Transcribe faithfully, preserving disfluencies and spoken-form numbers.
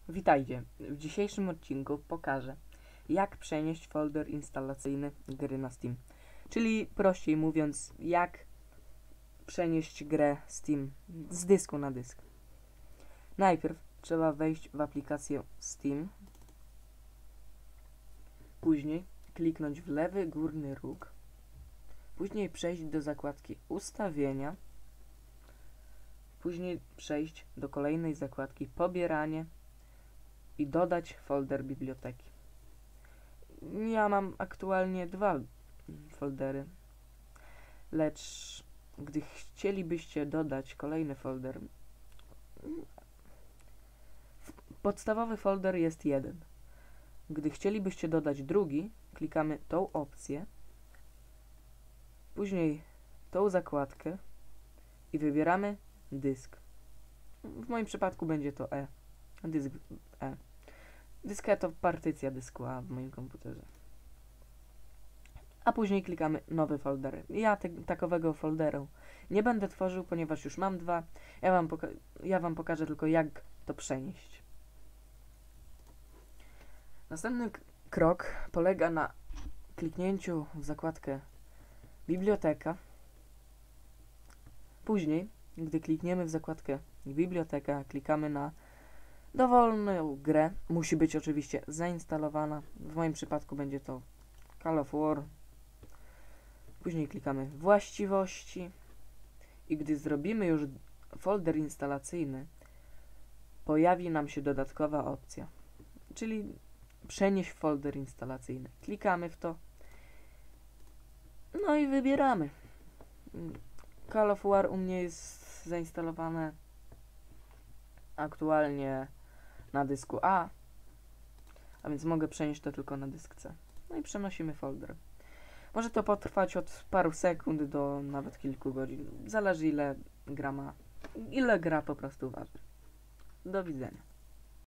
Witajcie! W dzisiejszym odcinku pokażę, jak przenieść folder instalacyjny gry na Steam. Czyli prościej mówiąc, jak przenieść grę Steam z dysku na dysk. Najpierw trzeba wejść w aplikację Steam, później kliknąć w lewy górny róg, później przejść do zakładki Ustawienia, później przejść do kolejnej zakładki Pobieranie i dodać folder biblioteki. Ja mam aktualnie dwa foldery, lecz gdy chcielibyście dodać kolejny folder, podstawowy folder jest jeden. Gdy chcielibyście dodać drugi, klikamy tą opcję, później tą zakładkę i wybieramy dysk. W moim przypadku będzie to E. Dysk E. Dysk E to partycja dysku A w moim komputerze. A później klikamy nowy folder. Ja te, takowego folderu nie będę tworzył, ponieważ już mam dwa. Ja wam, poka- ja wam pokażę tylko, jak to przenieść. Następny krok polega na kliknięciu w zakładkę Biblioteka. Później, gdy klikniemy w zakładkę Biblioteka, klikamy na dowolną grę. Musi być oczywiście zainstalowana. W moim przypadku będzie to Call of War. Później klikamy Właściwości i gdy zrobimy już folder instalacyjny, pojawi nam się dodatkowa opcja, czyli przenieść folder instalacyjny. Klikamy w to, no i wybieramy. Call of War u mnie jest zainstalowane aktualnie na dysku A, a więc mogę przenieść to tylko na dysk C. No i przenosimy folder. Może to potrwać od paru sekund do nawet kilku godzin. Zależy ile gra ma, ile gra po prostu waży. Do widzenia.